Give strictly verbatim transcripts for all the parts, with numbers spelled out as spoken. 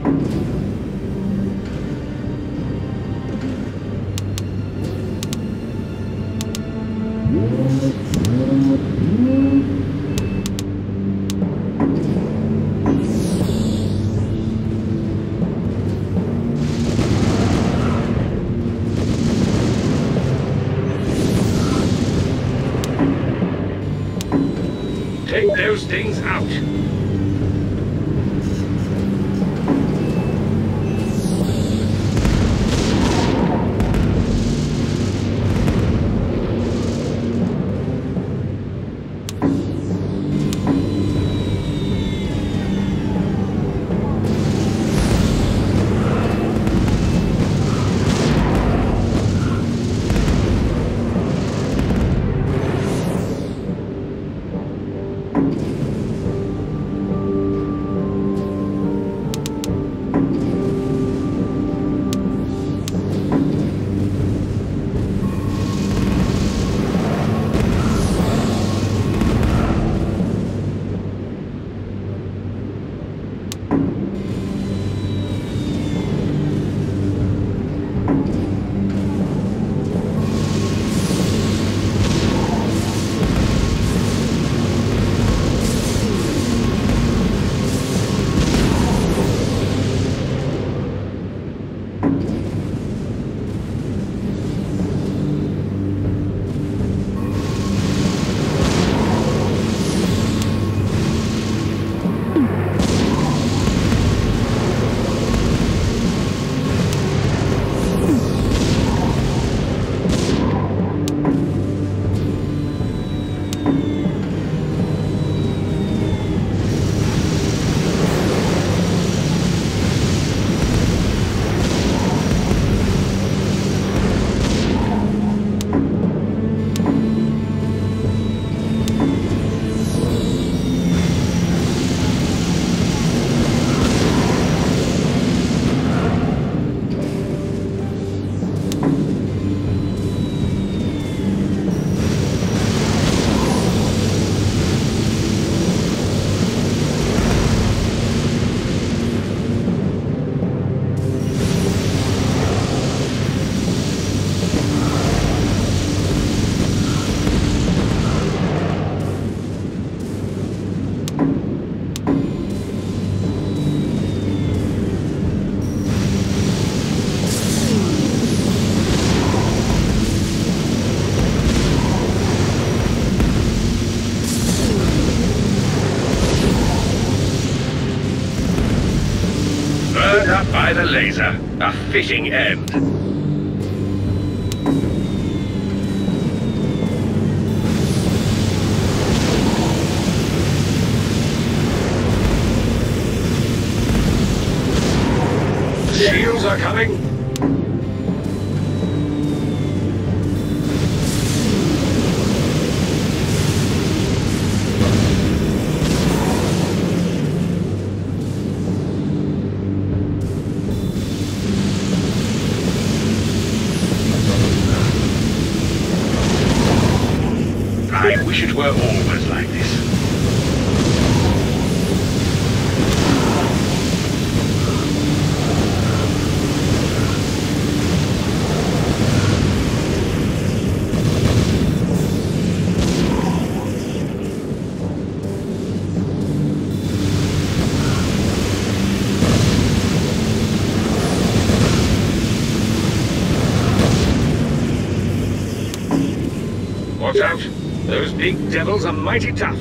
Take those things out. Up by the laser, a fitting end. Shields are coming. I wish it were always like this. Watch out! Those big devils are mighty tough.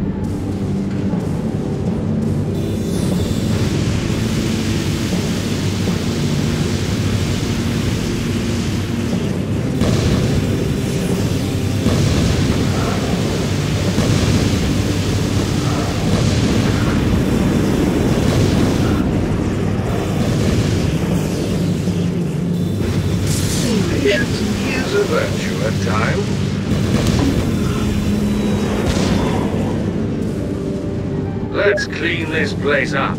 Patience is a virtue at times. Let's clean this place up.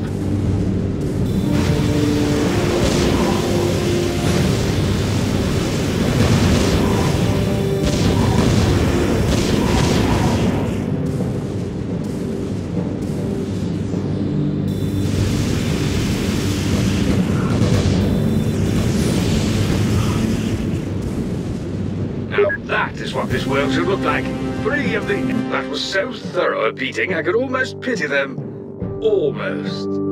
what this world should look like. Free of the... That was so thorough a beating, I could almost pity them. Almost.